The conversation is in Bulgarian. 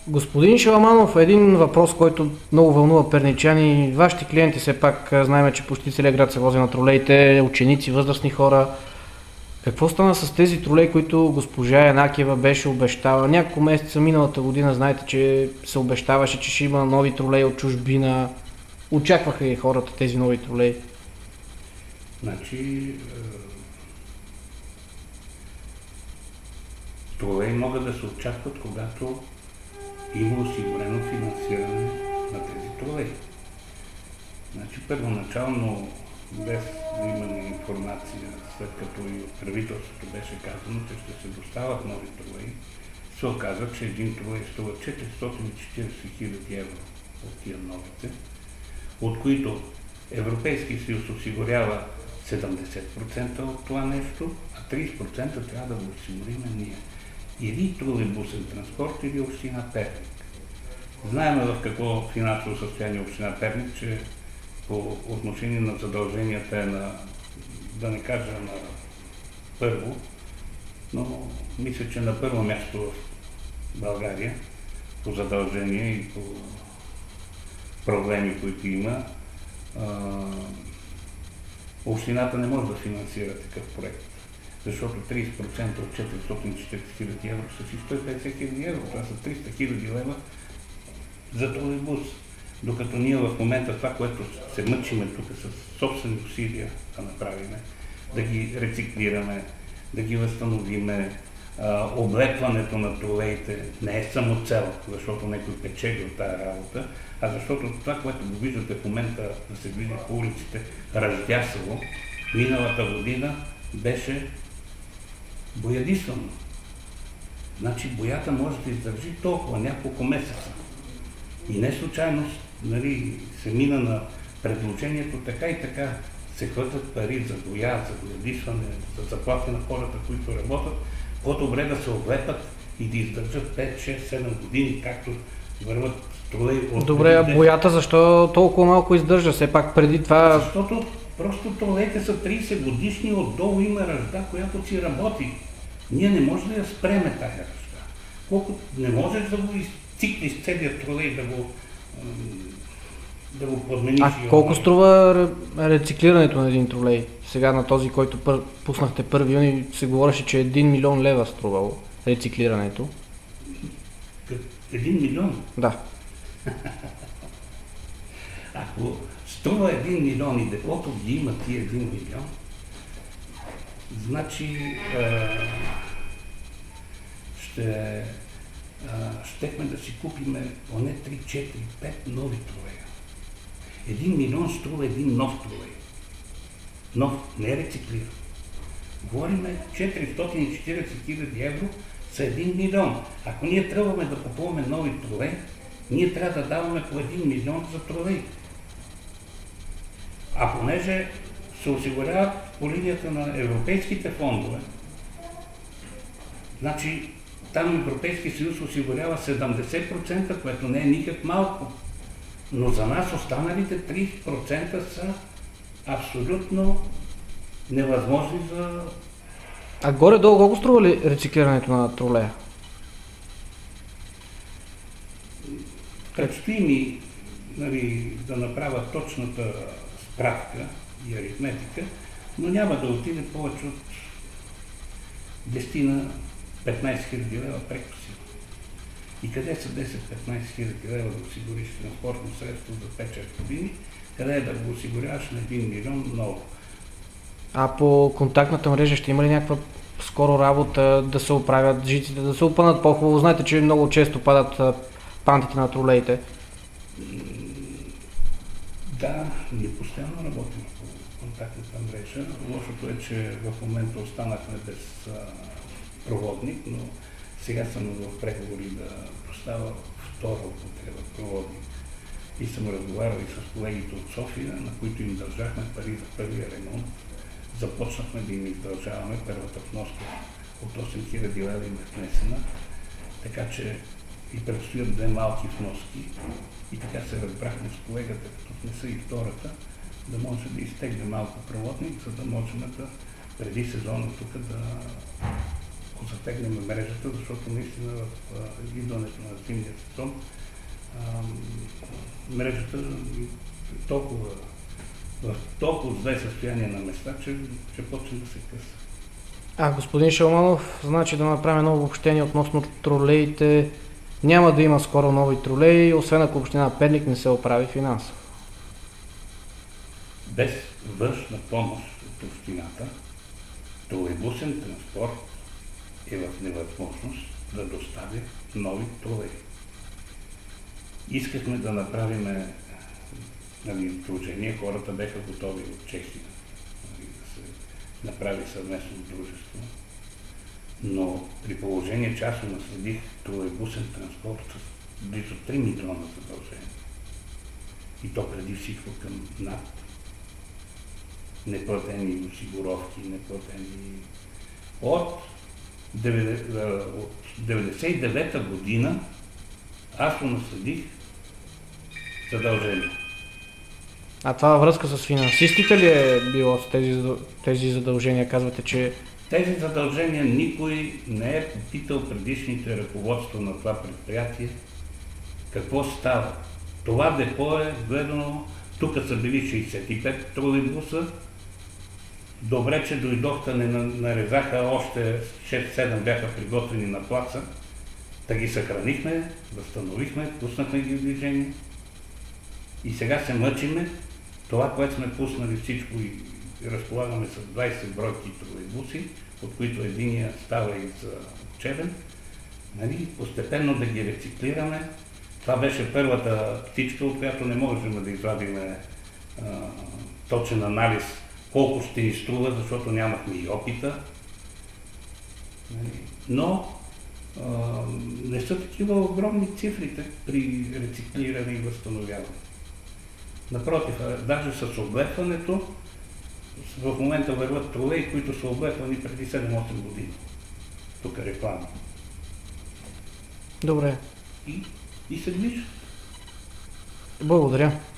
Господин Шаламанов, един въпрос, който много вълнува перничани. Вашите клиенти все пак знаем, че почти целият град се вози на тролеите, ученици, възрастни хора. Какво стана с тези тролеи, които госпожа Янакиева беше обещала? Няколко месеца миналата година, знаете, че се обещаваше, че ще има нови тролеи от чужбина. Очакваха и хората тези нови тролеи? Значи, тролеи могат да се очакват, когато има осигурено финансиране на тези тролеи. Значи, първоначално, без да имаме информация, след като и от правителството беше казано, че ще се доставят нови тролеи, се оказа, че един тролей струва 440 000 евро от тия новите, от които Европейски съюз осигурява 70% от това нещо, а 30% трябва да го осигуриме ние. Или тролейбусен транспорт, или община Перник. Знаем в какво финансово състояние община Перник, че по отношение на задълженията е на, да не кажа на първо, но мисля, че на първо място в България по задължения и по проблеми, които има. Общината не може да финансира такъв проект, защото 30% от 440 000 евро са си 150 000 евро, това са 300 000 лева за тролейбус. Докато ние в момента това, което се мъчиме тук с собствени усилия да направим, да ги рециклираме, да ги възстановиме, облепването на тролеите не е само цел, защото някой печели от тази работа, а защото това, което го виждате в момента да се види по улиците раздясало, миналата година беше боядисано. Значи боята може да издържи толкова няколко месеца. И не случайно се мина на предложението така и така се хвърлят пари за боя, за боядисване, за заплати на хората, които работят, по-добре да се облепат и да издържат 5, 6, 7 години, както върват тролеи от... Добре, а боята защо толкова малко издържа? Все пак преди това... Защото просто тролеите са 30 годишни, отдолу има ръжда, която си работи. Ние не можем да я спреме тази ръжда. Колко не можеш да го изциклиш целият тролей, да го подмениш. А колко струва рециклирането на един тролей? Сега на този, който пуснахте 1 юни, се говореше, че 1 милион лева струвало рециклирането. 1 милион? Да. Ако струва 1 милион и депото ги има тия 1 милион, значи щехме да си купиме поне 3, 4, 5 нови тролея. 1 милион струва един нов тролей. Нов, не рециклиран. Говориме 440 000 евро са 1 милион. Ако ние трябваме да купуваме нови тролеи, ние трябва да даваме по 1 милион за тролей. А понеже се осигуряват по линията на европейските фондове, значи там Европейски съюз осигурява 70%, което не е никак малко. Но за нас останалите 30% са абсолютно невъзможни за... А горе-долу колко струва ли рециклирането на тролея? Предстои ми да направя точната справка и аритметика, но няма да отиде повече от 10 на 15 хиляди лева преко си. И къде са 10-15 хиляди лева да осигуриш транспортно средство за 5-6 години, къде е да го осигуряваш на 1 милион много. А по контактната мрежа ще има ли някаква скоро работа да се оправят жиците, да се опънат по-хубаво? Знаете, че много често падат пантите на тролеите. Да, ние постоянно работим по контактната мрежа. Лошото е, че в момента останахме без проводник, но сега съм в преговори да поставя втора употреба проводник. И съм разговарял и с колегите от София, на които им държахме пари за първия ремонт. Започнахме да им издължаваме. Първата вноска от 8000 лева им е внесена, така че и предстоят 2 малки вноски. И така се разбрахме с колегата, като внеса и втората, да може да изтегне малко проводник, за да можем да преди сезона тук да затегнем мрежата, защото наистина в идването на зимния сезон мрежата е в толкова зле състояние на места, че почне да се къса. Господин Шалманов, значи да направим едно обобщение относно тролеите. Няма да има скоро нови тролеи, освен ако община Перник не се оправи финансово. Без външна помощ от общината, тролейбусен транспорт е в невъзможност да достави нови тролеи. Искахме да направим изложение, хората бяха готови от Чехия да се направи съвместно дружество, но при положение, че аз наследих тролейбусен транспорт с близо 3 милиона задължения. И то преди всичко към НАП. Неплатени осигуровки, неплатени. От 99-та година аз наследих задължения. А това във връзка с финансистите ли е било с тези задължения? Казвате, че... Тези задължения никой не е попитал предишните ръководства на това предприятие какво става. Това депо е гледано, тук са били 65 тролейбуса. Добре, че дойдохте, не нарезаха, още 6-7 бяха приготвени на плаца. Да ги съхранихме, възстановихме, пуснахме ги в движение. И сега се мъчиме. Това, което сме пуснали всичко и разполагаме с 20 бройки тролейбуси, от които единия става и за учебен, нали, постепенно да ги рециклираме. Това беше първата птичка, от която не можем да извадим точен анализ колко ще ни струва, защото нямахме и опита. Но не са такива огромни цифрите при рециклиране и възстановяване. Напротив, даже с облепването, в момента върват тролеи, които са облепвани преди 7-8 години. Тук реклама. Добре. И се движат. Благодаря.